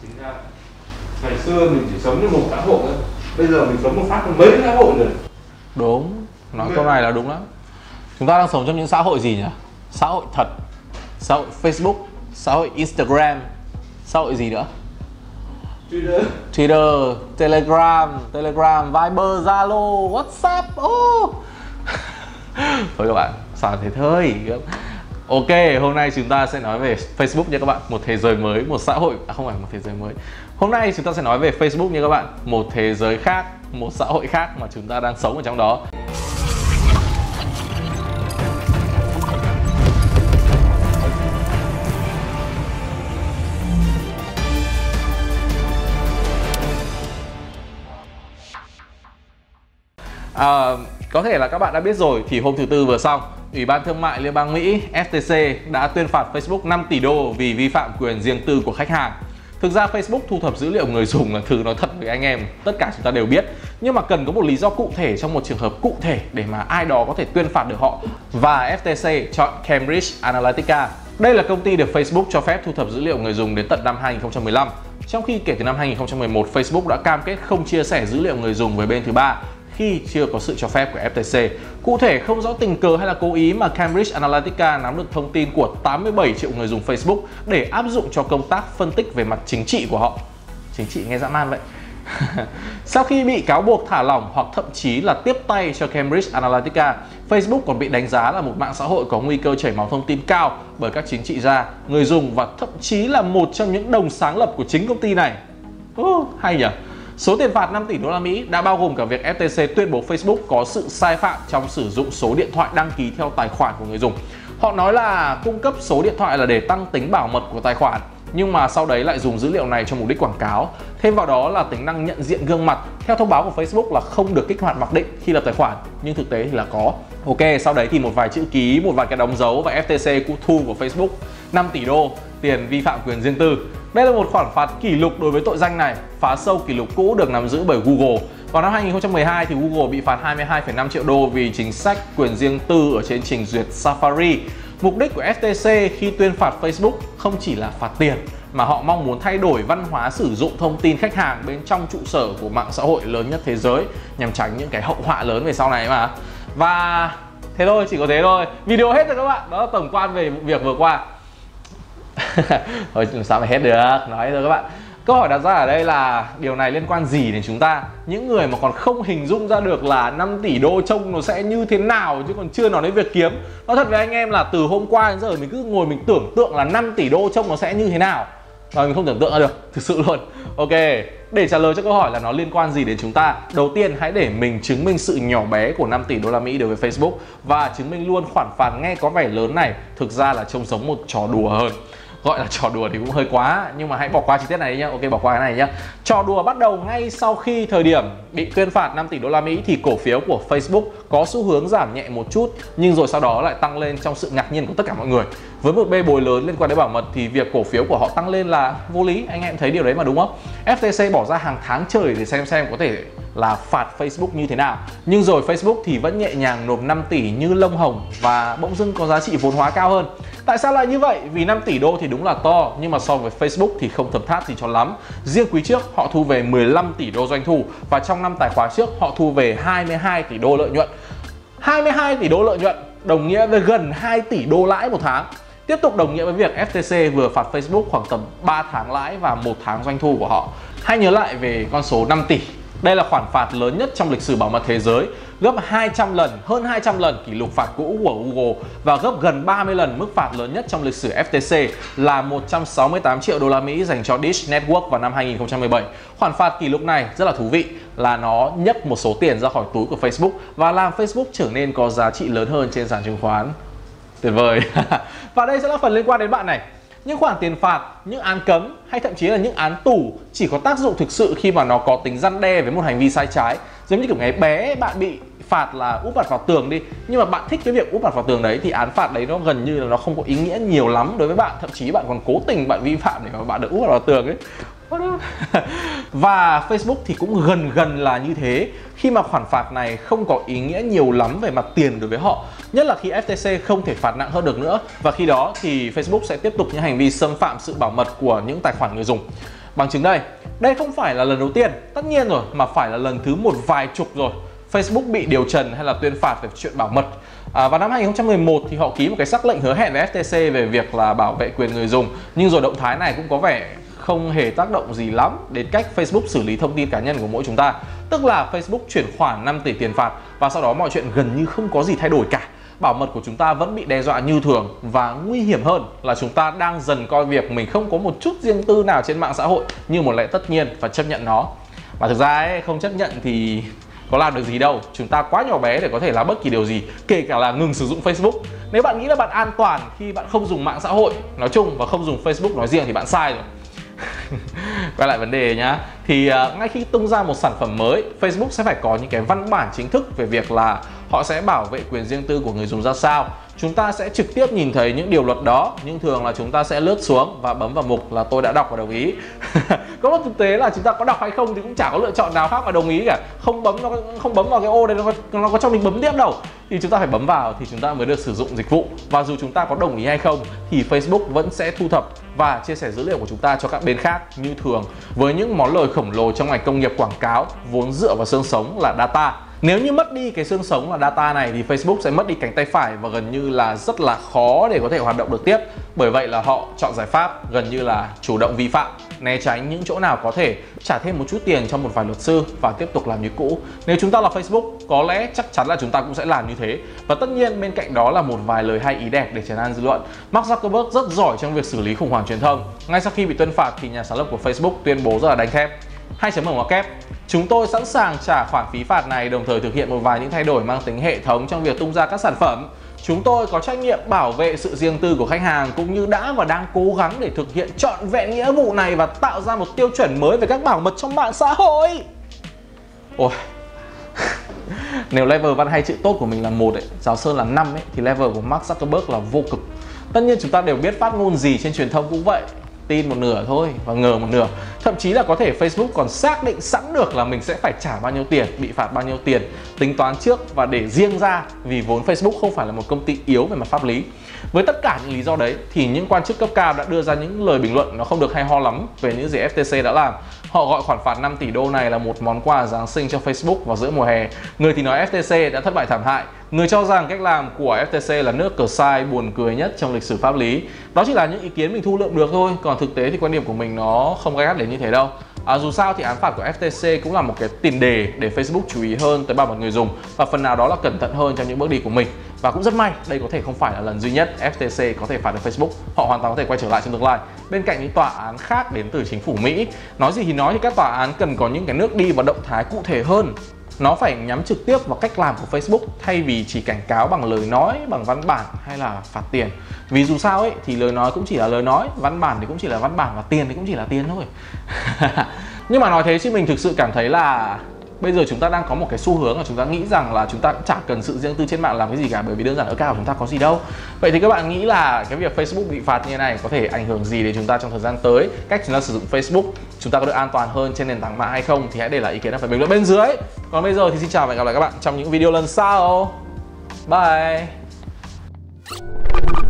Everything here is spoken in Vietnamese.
Chính ra ngày xưa mình chỉ sống như một xã hội thôi, bây giờ mình sống một phát mấy xã hội rồi. Đúng, nói câu này là đúng lắm. Chúng ta đang sống trong những xã hội gì nhỉ? Xã hội thật, xã hội Facebook, xã hội Instagram, xã hội gì nữa? Twitter, Telegram, Viber, Zalo, WhatsApp. Thôi các bạn, sao thế thôi. Ok, hôm nay chúng ta sẽ nói về Facebook nha các bạn. Một thế giới mới, một xã hội, không phải một thế giới mới. Hôm nay chúng ta sẽ nói về Facebook nha các bạn. Một thế giới khác, một xã hội khác mà chúng ta đang sống ở trong đó. Có thể là các bạn đã biết rồi, thì hôm thứ Tư vừa xong, Ủy ban Thương mại Liên bang Mỹ FTC đã tuyên phạt Facebook 5 tỷ đô vì vi phạm quyền riêng tư của khách hàng. Thực ra Facebook thu thập dữ liệu người dùng là thứ nói thật với anh em, tất cả chúng ta đều biết. Nhưng mà cần có một lý do cụ thể trong một trường hợp cụ thể để mà ai đó có thể tuyên phạt được họ. Và FTC chọn Cambridge Analytica. Đây là công ty được Facebook cho phép thu thập dữ liệu người dùng đến tận năm 2015. Trong khi kể từ năm 2011, Facebook đã cam kết không chia sẻ dữ liệu người dùng với bên thứ ba khi chưa có sự cho phép của FTC. Cụ thể không rõ tình cờ hay là cố ý mà Cambridge Analytica nắm được thông tin của 87 triệu người dùng Facebook để áp dụng cho công tác phân tích về mặt chính trị của họ. Chính trị nghe dã man vậy. Sau khi bị cáo buộc thả lỏng hoặc thậm chí là tiếp tay cho Cambridge Analytica, Facebook còn bị đánh giá là một mạng xã hội có nguy cơ chảy máu thông tin cao bởi các chính trị gia, người dùng và thậm chí là một trong những đồng sáng lập của chính công ty này. Hay nhỉ? Số tiền phạt 5 tỷ đô la Mỹ đã bao gồm cả việc FTC tuyên bố Facebook có sự sai phạm trong sử dụng số điện thoại đăng ký theo tài khoản của người dùng. Họ nói là cung cấp số điện thoại là để tăng tính bảo mật của tài khoản, nhưng mà sau đấy lại dùng dữ liệu này cho mục đích quảng cáo. Thêm vào đó là tính năng nhận diện gương mặt. Theo thông báo của Facebook là không được kích hoạt mặc định khi lập tài khoản, nhưng thực tế thì là có. Ok, sau đấy thì một vài chữ ký, một vài cái đóng dấu và FTC cũng thu của Facebook 5 tỷ đô tiền vi phạm quyền riêng tư. Đây là một khoản phạt kỷ lục đối với tội danh này, phá sâu kỷ lục cũ được nắm giữ bởi Google. Vào năm 2012 thì Google bị phạt 22,5 triệu đô vì chính sách quyền riêng tư ở trên trình duyệt Safari. Mục đích của FTC khi tuyên phạt Facebook không chỉ là phạt tiền, mà họ mong muốn thay đổi văn hóa sử dụng thông tin khách hàng bên trong trụ sở của mạng xã hội lớn nhất thế giới nhằm tránh những cái hậu họa lớn về sau này mà. Và thế thôi, chỉ có thế thôi. Video hết rồi các bạn, đó là tổng quan về vụ việc vừa qua. Thôi sao mà hết được, nói rồi các bạn. Câu hỏi đặt ra ở đây là điều này liên quan gì đến chúng ta, những người mà còn không hình dung ra được là 5 tỷ đô trông nó sẽ như thế nào chứ còn chưa nói đến việc kiếm. Nói thật với anh em là từ hôm qua đến giờ mình cứ ngồi mình tưởng tượng là 5 tỷ đô trông nó sẽ như thế nào, và mình không tưởng tượng ra được, thực sự luôn. Ok, để trả lời cho câu hỏi là nó liên quan gì đến chúng ta, đầu tiên hãy để mình chứng minh sự nhỏ bé của 5 tỷ đô la Mỹ đối với Facebook và chứng minh luôn khoản phạt nghe có vẻ lớn này thực ra là trông giống một trò đùa hơn. Gọi là trò đùa thì cũng hơi quá, nhưng mà hãy bỏ qua chi tiết này đi nhá. Ok, bỏ qua cái này nhá. Trò đùa bắt đầu ngay sau khi thời điểm bị tuyên phạt 5 tỷ đô la Mỹ thì cổ phiếu của Facebook có xu hướng giảm nhẹ một chút, nhưng rồi sau đó lại tăng lên trong sự ngạc nhiên của tất cả mọi người. Với một bê bối lớn liên quan đến bảo mật thì việc cổ phiếu của họ tăng lên là vô lý, anh em thấy điều đấy mà đúng không? FTC bỏ ra hàng tháng trời để xem có thể là phạt Facebook như thế nào. Nhưng rồi Facebook thì vẫn nhẹ nhàng nộp 5 tỷ như lông hồng và bỗng dưng có giá trị vốn hóa cao hơn. Tại sao lại như vậy? Vì 5 tỷ đô thì đúng là to, nhưng mà so với Facebook thì không thấm tháp gì cho lắm. Riêng quý trước họ thu về 15 tỷ đô doanh thu và trong năm tài khoá trước họ thu về 22 tỷ đô lợi nhuận. 22 tỷ đô lợi nhuận đồng nghĩa với gần 2 tỷ đô lãi một tháng. Tiếp tục đồng nghĩa với việc FTC vừa phạt Facebook khoảng tầm 3 tháng lãi và 1 tháng doanh thu của họ. Hãy nhớ lại về con số 5 tỷ. Đây là khoản phạt lớn nhất trong lịch sử bảo mật thế giới, gấp 200 lần, hơn 200 lần kỷ lục phạt cũ của Google và gấp gần 30 lần mức phạt lớn nhất trong lịch sử FTC là 168 triệu đô la Mỹ dành cho Dish Network vào năm 2017. Khoản phạt kỷ lục này rất là thú vị là nó nhấc một số tiền ra khỏi túi của Facebook và làm Facebook trở nên có giá trị lớn hơn trên sàn chứng khoán. Tuyệt vời. Và đây sẽ là phần liên quan đến bạn này. Những khoản tiền phạt, những án cấm hay thậm chí là những án tù chỉ có tác dụng thực sự khi mà nó có tính răn đe với một hành vi sai trái. Giống như kiểu ngày bé bạn bị phạt là úp mặt vào tường đi, nhưng mà bạn thích cái việc úp mặt vào tường đấy thì án phạt đấy nó gần như là nó không có ý nghĩa nhiều lắm đối với bạn, thậm chí bạn còn cố tình bạn vi phạm để mà bạn được úp mặt vào tường ấy. Và Facebook thì cũng gần là như thế, khi mà khoản phạt này không có ý nghĩa nhiều lắm về mặt tiền đối với họ, nhất là khi FTC không thể phạt nặng hơn được nữa, và khi đó thì Facebook sẽ tiếp tục những hành vi xâm phạm sự bảo mật của những tài khoản người dùng. Bằng chứng đây không phải là lần đầu tiên, tất nhiên rồi, mà phải là lần thứ một vài chục rồi Facebook bị điều trần hay là tuyên phạt về chuyện bảo mật. Vào năm 2011 thì họ ký một cái sắc lệnh hứa hẹn với FTC về việc là bảo vệ quyền người dùng, nhưng rồi động thái này cũng có vẻ không hề tác động gì lắm đến cách Facebook xử lý thông tin cá nhân của mỗi chúng ta. Tức là Facebook chuyển khoản 5 tỷ tiền phạt và sau đó mọi chuyện gần như không có gì thay đổi cả. Bảo mật của chúng ta vẫn bị đe dọa như thường, và nguy hiểm hơn là chúng ta đang dần coi việc mình không có một chút riêng tư nào trên mạng xã hội như một lẽ tất nhiên và chấp nhận nó. Và thực ra không chấp nhận thì có làm được gì đâu. Chúng ta quá nhỏ bé để có thể làm bất kỳ điều gì, kể cả là ngừng sử dụng Facebook. Nếu bạn nghĩ là bạn an toàn khi bạn không dùng mạng xã hội nói chung và không dùng Facebook nói riêng thì bạn sai rồi. Quay lại vấn đề nhá. Thì ngay khi tung ra một sản phẩm mới, Facebook sẽ phải có những cái văn bản chính thức về việc là họ sẽ bảo vệ quyền riêng tư của người dùng ra sao. Chúng ta sẽ trực tiếp nhìn thấy những điều luật đó, nhưng thường là chúng ta sẽ lướt xuống và bấm vào mục là tôi đã đọc và đồng ý. Có một thực tế là chúng ta có đọc hay không thì cũng chả có lựa chọn nào khác mà đồng ý cả. Không bấm vào cái ô đấy nó có cho mình bấm tiếp đâu. Thì chúng ta phải bấm vào thì chúng ta mới được sử dụng dịch vụ. Và dù chúng ta có đồng ý hay không thì Facebook vẫn sẽ thu thập và chia sẻ dữ liệu của chúng ta cho các bên khác như thường, với những món lời khổng lồ trong ngành công nghiệp quảng cáo vốn dựa vào xương sống là data. Nếu như mất đi cái xương sống là data này thì Facebook sẽ mất đi cánh tay phải và gần như là rất là khó để có thể hoạt động được tiếp. Bởi vậy là họ chọn giải pháp gần như là chủ động vi phạm, né tránh những chỗ nào có thể, trả thêm một chút tiền cho một vài luật sư và tiếp tục làm như cũ. Nếu chúng ta là Facebook, có lẽ chắc chắn là chúng ta cũng sẽ làm như thế. Và tất nhiên bên cạnh đó là một vài lời hay ý đẹp để trấn an dư luận. Mark Zuckerberg rất giỏi trong việc xử lý khủng hoảng truyền thông. Ngay sau khi bị tuyên phạt thì nhà sáng lập của Facebook tuyên bố rất là đánh thép. 2.0 kép. Chúng tôi sẵn sàng trả khoản phí phạt này, đồng thời thực hiện một vài những thay đổi mang tính hệ thống trong việc tung ra các sản phẩm. Chúng tôi có trách nhiệm bảo vệ sự riêng tư của khách hàng cũng như đã và đang cố gắng để thực hiện trọn vẹn nghĩa vụ này và tạo ra một tiêu chuẩn mới về các bảo mật trong mạng xã hội. Ôi. Nếu level văn hay chữ tốt của mình là 1 giáo Sơn là 5 thì level của Mark Zuckerberg là vô cực. Tất nhiên chúng ta đều biết phát ngôn gì trên truyền thông cũng vậy. Tin một nửa thôi và ngờ một nửa. Thậm chí là có thể Facebook còn xác định sẵn được là mình sẽ phải trả bao nhiêu tiền, bị phạt bao nhiêu tiền, tính toán trước và để riêng ra, vì vốn Facebook không phải là một công ty yếu về mặt pháp lý. Với tất cả những lý do đấy thì những quan chức cấp cao đã đưa ra những lời bình luận nó không được hay ho lắm về những gì FTC đã làm. Họ gọi khoản phạt 5 tỷ đô này là một món quà Giáng sinh cho Facebook vào giữa mùa hè. Người thì nói FTC đã thất bại thảm hại, người cho rằng cách làm của FTC là nước cờ sai buồn cười nhất trong lịch sử pháp lý. Đó chỉ là những ý kiến mình thu lượm được thôi, còn thực tế thì quan điểm của mình nó không gay gắt đến như thế đâu. Dù sao thì án phạt của FTC cũng là một cái tiền đề để Facebook chú ý hơn tới bảo mật người dùng và phần nào đó là cẩn thận hơn trong những bước đi của mình. Và cũng rất may, đây có thể không phải là lần duy nhất FTC có thể phạt được Facebook. Họ hoàn toàn có thể quay trở lại trong tương lai. Bên cạnh những tòa án khác đến từ chính phủ Mỹ, nói gì thì nói thì các tòa án cần có những cái nước đi và động thái cụ thể hơn. Nó phải nhắm trực tiếp vào cách làm của Facebook thay vì chỉ cảnh cáo bằng lời nói, bằng văn bản hay là phạt tiền. Vì dù sao thì lời nói cũng chỉ là lời nói, văn bản thì cũng chỉ là văn bản và tiền thì cũng chỉ là tiền thôi. Nhưng mà nói thế chứ mình thực sự cảm thấy là bây giờ chúng ta đang có một cái xu hướng là chúng ta nghĩ rằng là chúng ta cũng chả cần sự riêng tư trên mạng làm cái gì cả, bởi vì đơn giản ở cao chúng ta có gì đâu. Vậy thì các bạn nghĩ là cái việc Facebook bị phạt như thế này có thể ảnh hưởng gì đến chúng ta trong thời gian tới? Cách chúng ta sử dụng Facebook, chúng ta có được an toàn hơn trên nền tảng mạng hay không? Thì hãy để lại ý kiến ở phần bình luận bên dưới. Còn bây giờ thì xin chào và hẹn gặp lại các bạn trong những video lần sau. Bye.